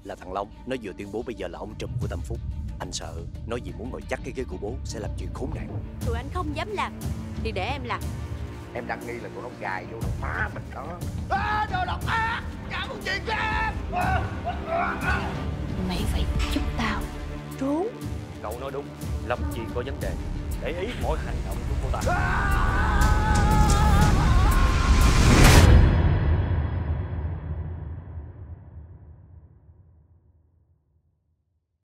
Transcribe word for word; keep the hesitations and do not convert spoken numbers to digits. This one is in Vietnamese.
là thằng Long. Nó vừa tuyên bố bây giờ là ông trùm của Tâm Phúc. Anh sợ nó vì muốn ngồi chắc cái ghế của bố sẽ làm chuyện khốn nạn. Tụi anh không dám làm thì để em làm. Em đang nghi là tụi nó gài vô nó phá mình đó. À, đồ độc ác, trả một chuyện cho em. À, à, à. Mày phải giúp tao trốn. Cậu nói đúng, Lâm Chi có vấn đề. Để ý mọi hành động của cô ta. À!